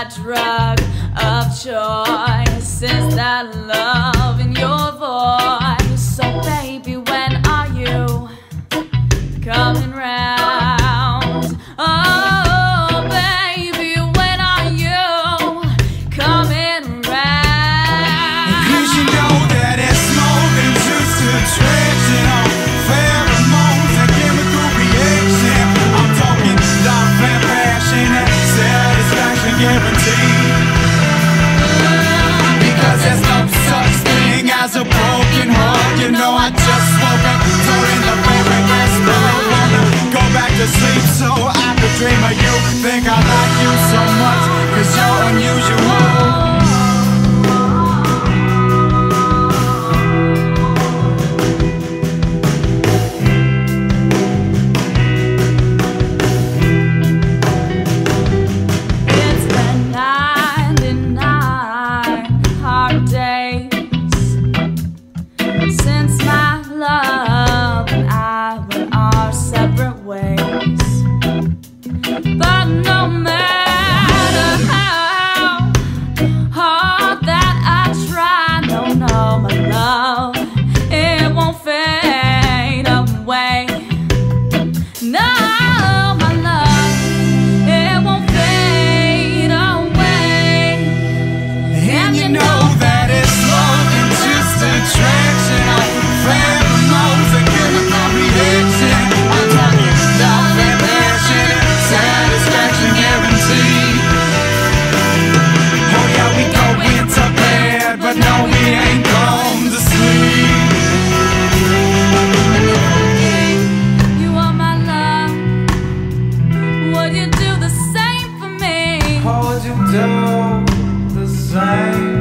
drug of choice is that love in your voice. So baby, when are you coming round? Oh baby, when are you coming round? 'Cause you know that it's more than just attraction, pheromones and chemical reaction. I'm talking love and passion and satisfaction guaranteed. Because there's no such thing as a broken heart. You know I just woke up during the very best, but I wanna go back to sleep so I could dream of you. Think I like you so much 'cause you're unusual. Since my love and I went our separate ways, but no matter how hard that I try, no, my love, it won't fade away. No, my love, it won't fade away. And you know that it's more than just attraction, pheromones and chemical reaction. I'm talking love and passion and satisfaction guaranteed. Oh yeah, we go into bed, but no, we ain't gone to sleep. You are my love. Would you do the same for me? Would you do the same?